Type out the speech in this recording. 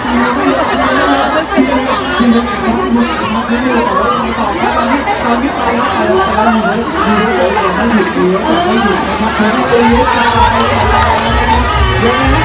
ไม่เยอะนะครับทีมงานครับไม่รู้แต่ว่ายังไงต่อครับตอนนี้ไปแล้วไม่หยุดนะครับผมก็จะยึดตามไปต่อนะครับยังไง